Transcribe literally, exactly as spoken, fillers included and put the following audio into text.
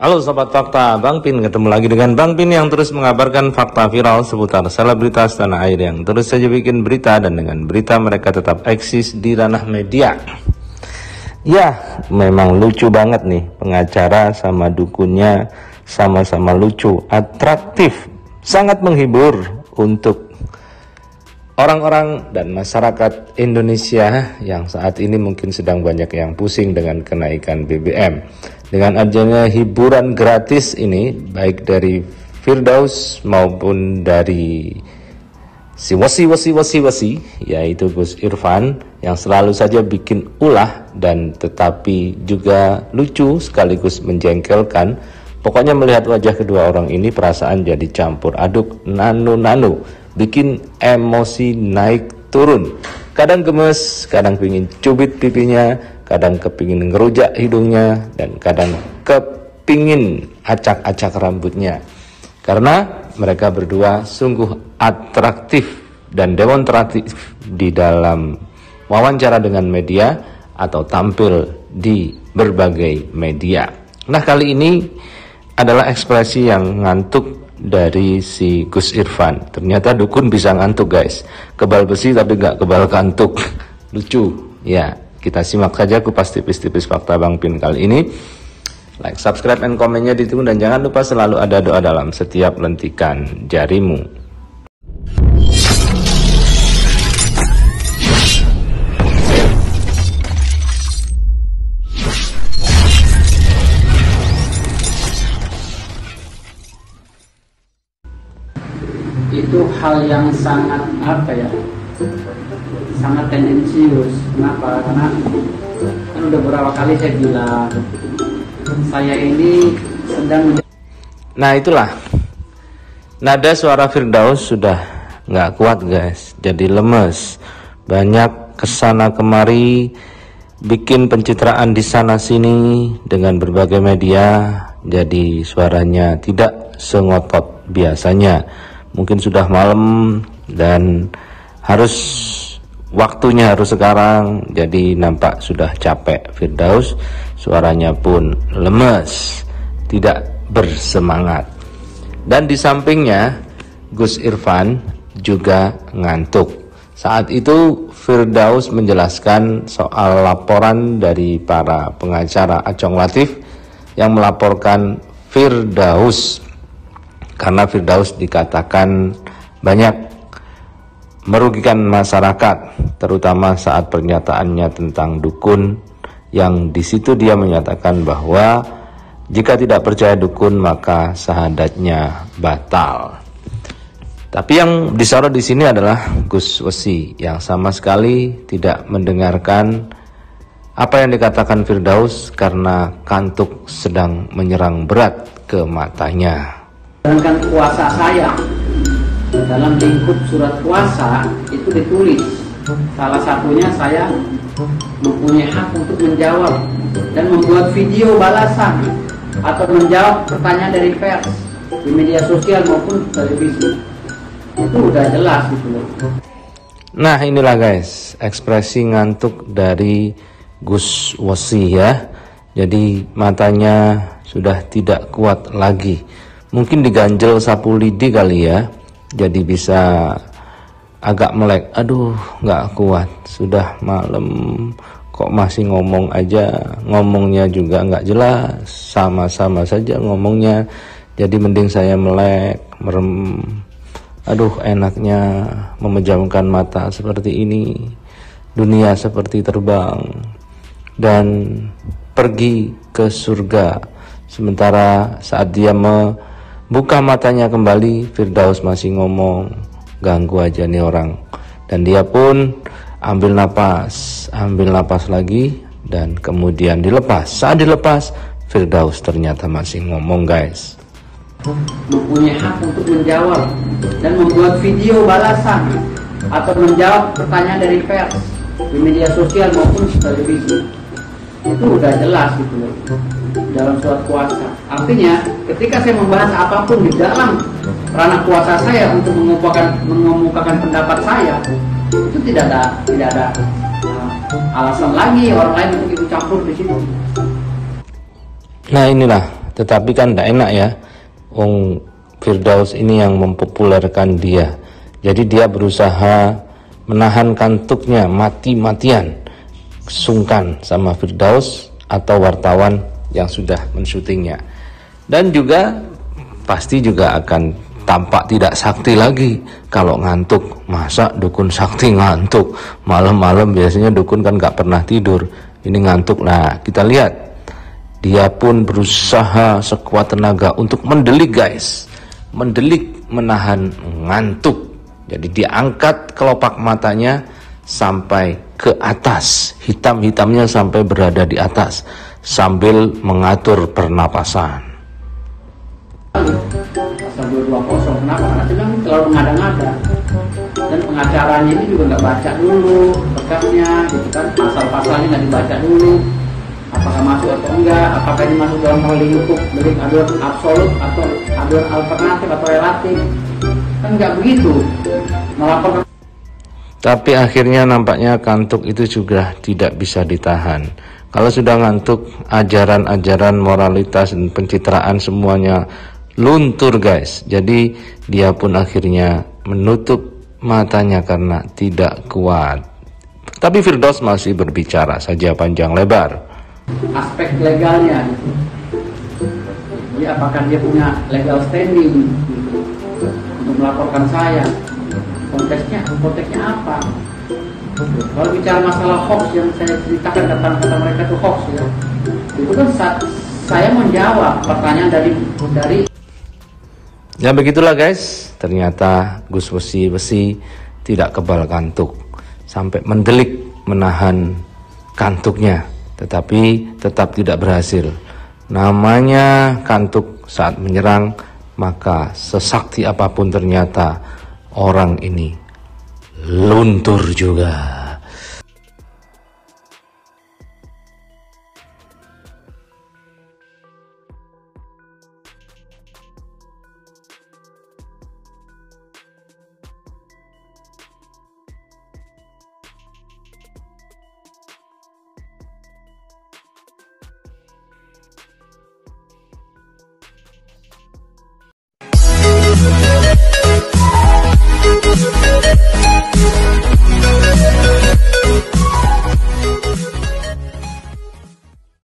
Halo Sobat Fakta, Bang Pin ketemu lagi dengan Bang Pin yang terus mengabarkan fakta viral seputar selebritas tanah air yang terus saja bikin berita, dan dengan berita mereka tetap eksis di ranah media. Ya, memang lucu banget nih, pengacara sama dukunnya sama-sama lucu, atraktif, sangat menghibur untuk orang-orang dan masyarakat Indonesia yang saat ini mungkin sedang banyak yang pusing dengan kenaikan B B M. Dengan adanya hiburan gratis ini, baik dari Firdaus maupun dari si wasi wasi wasi wasi, yaitu Gus Irfan, yang selalu saja bikin ulah dan tetapi juga lucu sekaligus menjengkelkan. Pokoknya melihat wajah kedua orang ini perasaan jadi campur aduk, nano-nano, bikin emosi naik turun. Kadang gemes, kadang pingin cubit pipinya, kadang kepingin ngerujak hidungnya, dan kadang kepingin acak-acak rambutnya. Karena mereka berdua sungguh atraktif dan demonstratif di dalam wawancara dengan media atau tampil di berbagai media. Nah, kali ini adalah ekspresi yang ngantuk dari si Gus Irfan. Ternyata dukun bisa ngantuk, guys. Kebal besi tapi nggak kebal kantuk. Lucu ya. Kita simak saja kupas tipis-tipis fakta Bang Pin kali ini. Like, subscribe, and komennya ditunggu, dan jangan lupa selalu ada doa dalam setiap lentikan jarimu. Itu hal yang sangat apa ya, sangat tendensius. Kenapa? Karena kan udah beberapa kali saya bilang saya ini sedang. Nah, itulah nada suara Firdaus sudah nggak kuat, guys. Jadi lemes, banyak kesana kemari, bikin pencitraan di sana sini dengan berbagai media. Jadi suaranya tidak sengotot biasanya. Mungkin sudah malam dan harus waktunya harus sekarang, jadi nampak sudah capek Firdaus, suaranya pun lemes, tidak bersemangat. Dan di sampingnya Gus Irfan juga ngantuk. Saat itu Firdaus menjelaskan soal laporan dari para pengacara Acong Latif yang melaporkan Firdaus karena Firdaus dikatakan banyak merugikan masyarakat, terutama saat pernyataannya tentang dukun, yang di situ dia menyatakan bahwa jika tidak percaya dukun maka syahadatnya batal. Tapi yang disorot di sini adalah Gus Wesi yang sama sekali tidak mendengarkan apa yang dikatakan Firdaus karena kantuk sedang menyerang berat ke matanya. Sedangkan kuasa saya dalam lingkup surat kuasa itu ditulis, salah satunya saya mempunyai hak untuk menjawab dan membuat video balasan atau menjawab pertanyaan dari pers di media sosial maupun televisi. Itu udah jelas gitu loh. Nah, inilah guys ekspresi ngantuk dari Gus Wesi ya. Jadi matanya sudah tidak kuat lagi. Mungkin diganjel sapu lidi kali ya, jadi bisa agak melek. Aduh, nggak kuat, sudah malam kok masih ngomong aja, ngomongnya juga nggak jelas, sama-sama saja ngomongnya. Jadi mending saya melek, merem. Aduh, enaknya memejamkan mata seperti ini. Dunia seperti terbang dan pergi ke surga. Sementara saat dia me buka matanya kembali, Firdaus masih ngomong, ganggu aja nih orang. Dan dia pun ambil napas, ambil napas lagi, dan kemudian dilepas. Saat dilepas, Firdaus ternyata masih ngomong, guys. Mempunyai hak untuk menjawab dan membuat video balasan atau menjawab pertanyaan dari pers di media sosial maupun televisi. Itu udah jelas gitu loh dalam surat kuasa. Artinya ketika saya membahas apapun di dalam ranah kuasa saya untuk mengemukakan mengemukakan pendapat saya, itu tidak ada tidak ada uh, alasan lagi orang lain untuk ikut campur di situ. Nah, inilah tetapi kan tidak enak ya, Wong Firdaus ini yang mempopulerkan dia. Jadi dia berusaha menahan kantuknya mati-matian, sungkan sama Firdaus atau wartawan yang sudah mensyutingnya. Dan juga pasti juga akan tampak tidak sakti lagi kalau ngantuk. Masa dukun sakti ngantuk? Malam-malam biasanya dukun kan gak pernah tidur, ini ngantuk. Nah, kita lihat dia pun berusaha sekuat tenaga untuk mendelik guys, mendelik, menahan ngantuk. Jadi dia angkat kelopak matanya sampai ke atas, hitam-hitamnya sampai berada di atas, sambil mengatur pernapasan. Pasal dua dua nol, kenapa? Karena sedang terlalu mengada-ngada, dan pengacaranya ini juga nggak baca dulu berkasnya, gitu kan, pasal-pasalnya nggak dibaca dulu, apakah masuk atau enggak, apakah ini masuk dalam hal lingkup delik aduan absolut atau aduan alternatif atau relatif, kan nggak begitu melaporkan. Tapi akhirnya nampaknya kantuk itu juga tidak bisa ditahan. Kalau sudah ngantuk, ajaran-ajaran moralitas dan pencitraan semuanya luntur guys. Jadi dia pun akhirnya menutup matanya karena tidak kuat. Tapi Firdaus masih berbicara saja panjang lebar. Aspek legalnya, jadi apakah dia punya legal standing untuk melaporkan saya? Konteksnya, konteksnya apa? Kalau bicara masalah hoax yang saya ceritakan, kata-kata mereka itu hoax ya, itu kan saat saya menjawab pertanyaan dari dari ya begitulah guys. Ternyata Gus Besi Besi tidak kebal kantuk sampai mendelik menahan kantuknya, tetapi tetap tidak berhasil. Namanya kantuk saat menyerang, maka sesakti apapun ternyata orang ini luntur juga.